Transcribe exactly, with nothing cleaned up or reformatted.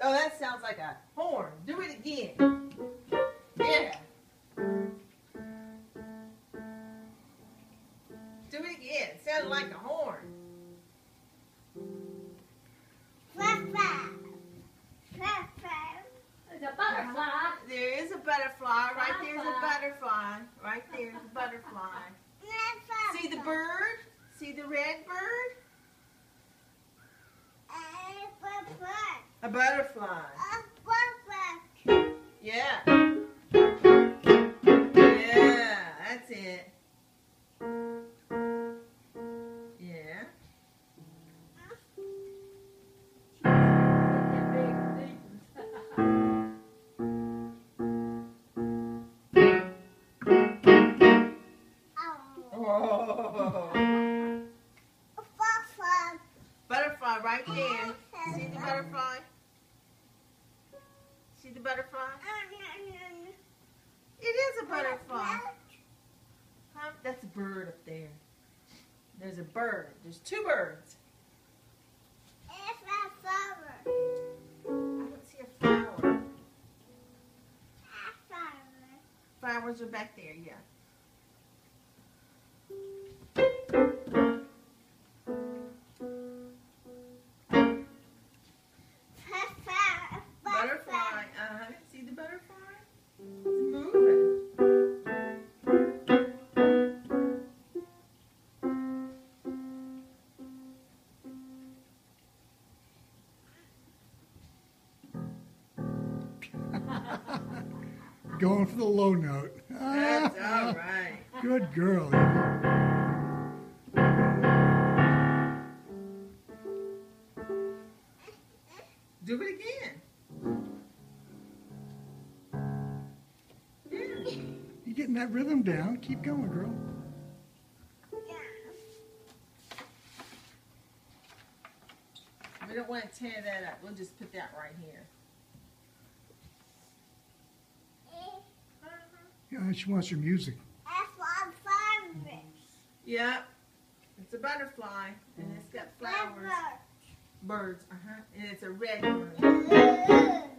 Oh, that sounds like a horn. Do it again. Yeah. Do it again. It sounded like a horn. There's a butterfly. There is a butterfly. Right there's a butterfly. Right there's a butterfly. See the bird? See the red bird? A butterfly. Yeah. Yeah, that's it. Yeah. Oh. Butterfly right there. See the butterfly? See the butterfly? It is a butterfly. Huh? That's a bird up there. There's a bird. There's two birds. I don't see a flower. Flowers are back there, yeah. Butterfly. Uh-huh. See the butterfly? It's moving. Going for the low note. That's all right. Good girl. Do it again. Yeah. You're getting that rhythm down. Keep going, girl. We don't want to tear that up. We'll just put that right here. Yeah, she wants her music. Yeah. It's a butterfly, and it's got flowers. Birds, uh-huh. And it's a red one.